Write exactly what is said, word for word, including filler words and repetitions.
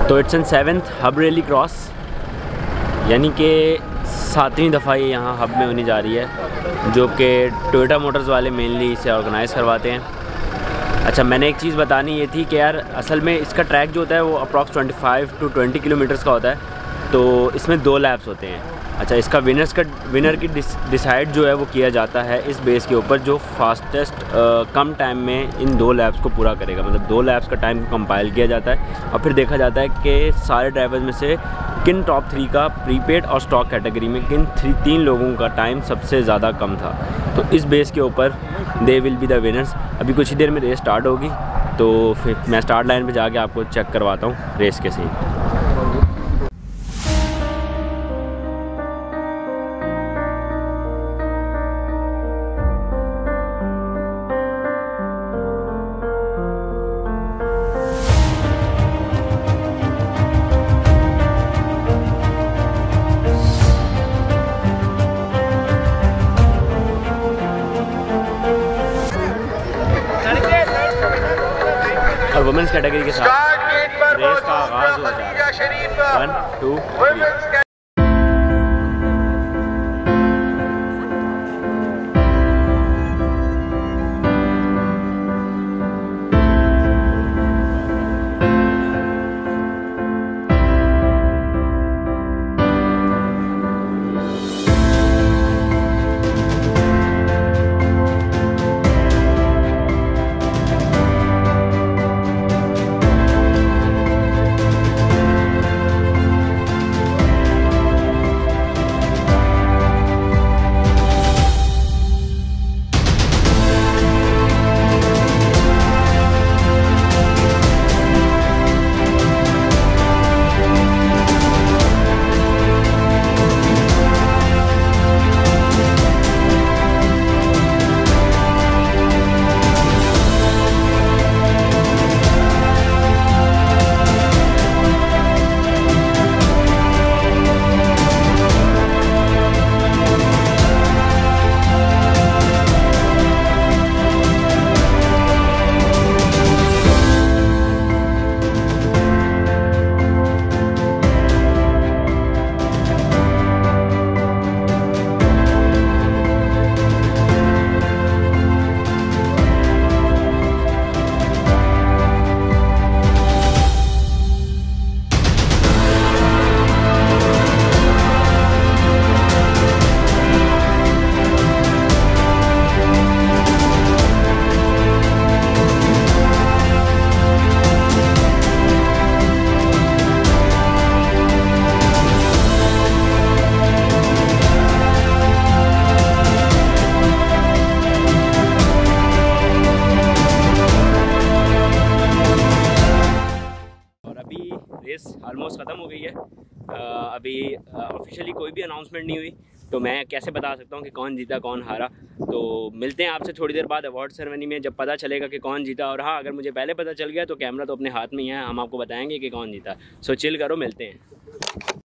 तो it's an seventh hub rally cross, यानी कि सातवीं दफ़ा ये यहाँ हब में होने जा रही है, जो कि टोयोटा मोटर्स वाले मेनली इसे ऑर्गेनाइज़ करवाते हैं। अच्छा, मैंने एक चीज़ बतानी ये थी कि यार असल में इसका ट्रैक जो होता है वो अप्रॉक्स पच्चीस टू बीस किलोमीटर्स का होता है, तो इसमें दो लैप्स होते हैं। अच्छा, इसका विनर्स का विनर की डिसाइड जो है वो किया जाता है इस बेस के ऊपर जो फास्टेस्ट कम टाइम में इन दो लैप्स को पूरा करेगा। मतलब दो लैप्स का टाइम को कंपाइल किया जाता है और फिर देखा जाता है कि सारे ड्राइवर्स में से किन टॉप थ्री का प्रीपेड और स्टॉक कैटेगरी में किन थ्री तीन लोगों का टाइम सबसे ज़्यादा कम था। तो इस बेस के ऊपर they will be the winners. अभी कुछ ही देर में रेस स्टार्ट होगी, तो फिर मैं स्टार्ट लाइन पर जाके आपको चेक करवाता हूँ रेस के सीन। और वुमेंस कैटेगरी के साथ रेस का आगाज़ हो जाएगा। One two three. Race almost ख़त्म हो गई है। आ, अभी ऑफिशियली कोई भी अनाउंसमेंट नहीं हुई, तो मैं कैसे बता सकता हूँ कि कौन जीता कौन हारा। तो मिलते हैं आपसे थोड़ी देर बाद अवार्ड सेरेमनी में, जब पता चलेगा कि कौन जीता। और हाँ, अगर मुझे पहले पता चल गया तो कैमरा तो अपने हाथ में ही है, हम आपको बताएंगे कि कौन जीता। सो चिल करो, मिलते हैं।